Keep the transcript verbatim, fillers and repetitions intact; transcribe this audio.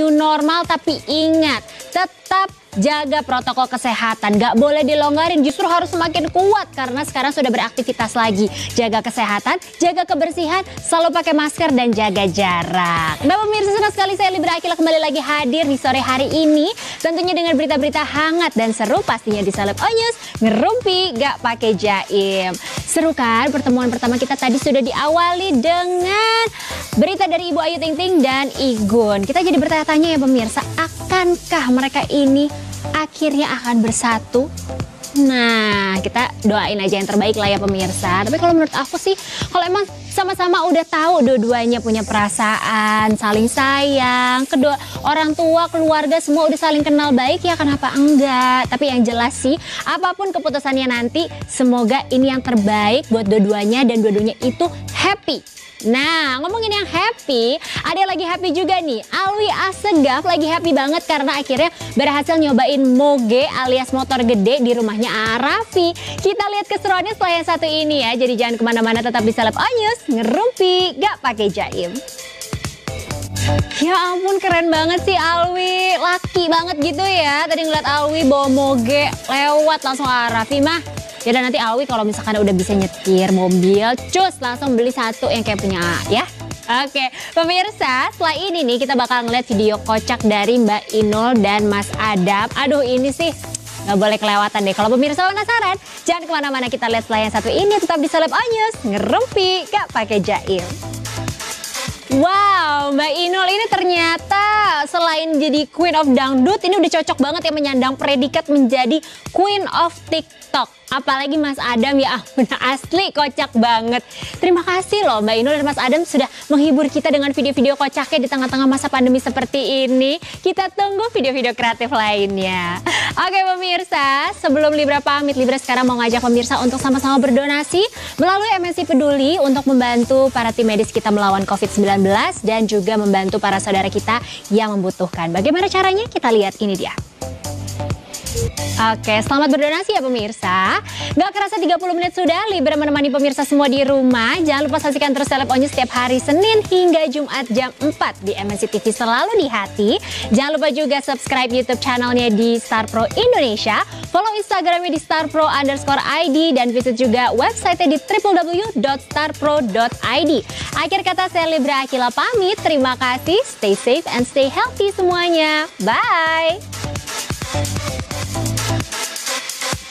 new normal, tapi ingat, tetap jaga protokol kesehatan, gak boleh dilonggarin, justru harus semakin kuat karena sekarang sudah beraktivitas lagi. Jaga kesehatan, jaga kebersihan, selalu pakai masker dan jaga jarak. Nah pemirsa, senang sekali saya Libra Akila kembali lagi hadir di sore hari ini, tentunya dengan berita-berita hangat dan seru pastinya di Celeb On News, ngerumpi gak pakai jaim. Seru kan? Pertemuan pertama kita tadi sudah diawali dengan berita dari Ibu Ayu Ting Ting dan Igun. Kita jadi bertanya-tanya ya pemirsa, akankah mereka ini akhirnya akan bersatu? Nah, kita doain aja yang terbaik lah ya pemirsa. Tapi kalau menurut aku sih, kalau emang sama-sama udah tahu dua-duanya punya perasaan, saling sayang, kedua orang tua, keluarga semua udah saling kenal baik, ya kenapa enggak? Tapi yang jelas sih, apapun keputusannya nanti, semoga ini yang terbaik buat dua-duanya dan dua-duanya itu happy. Nah, ngomongin yang happy, ada yang lagi happy juga nih. Alwi Assegaf lagi happy banget karena akhirnya berhasil nyobain moge alias motor gede di rumahnya Raffi. Kita lihat keseruannya setelah yang satu ini ya. Jadi jangan kemana-mana, tetap di Celeb On News, ngerumpi gak pakai jaim. Ya ampun, keren banget sih Alwi, laki banget gitu ya. Tadi ngeliat Alwi bawa moge lewat langsung Raffi mah. Ya dan nanti Alwi kalau misalkan udah bisa nyetir mobil, cus langsung beli satu yang kayak punya A, ya. Oke, pemirsa, setelah ini nih kita bakal ngeliat video kocak dari Mbak Inul dan Mas Adam. Aduh ini sih nggak boleh kelewatan deh. Kalau pemirsa penasaran, jangan kemana-mana, kita lihat setelah yang satu ini, tetap di Celeb On News, ngerumpi gak pakai jaim. Wow, Mbak Inul ini ternyata selain jadi Queen of Dangdut, ini udah cocok banget ya menyandang predikat menjadi Queen of TikTok. Apalagi Mas Adam, ya ampun, asli kocak banget. Terima kasih loh Mbak Inul dan Mas Adam sudah menghibur kita dengan video-video kocaknya di tengah-tengah masa pandemi seperti ini. Kita tunggu video-video kreatif lainnya. Oke pemirsa, sebelum Libra pamit, Libra sekarang mau ngajak pemirsa untuk sama-sama berdonasi melalui M N C Peduli untuk membantu para tim medis kita melawan covid sembilan belas dan juga membantu para saudara kita yang membutuhkan. Bagaimana caranya? Kita lihat, ini dia. Oke, selamat berdonasi ya pemirsa. Gak kerasa tiga puluh menit sudah Libra menemani pemirsa semua di rumah. Jangan lupa saksikan terus Celeb On News setiap hari Senin hingga Jumat jam empat di M N C T V, selalu di hati. Jangan lupa juga subscribe YouTube channelnya di Star Pro Indonesia, follow Instagramnya di starpro underscore id, dan visit juga websitenya di w w w dot starpro dot i d. Akhir kata saya Libra Akila pamit. Terima kasih, stay safe and stay healthy semuanya. Bye!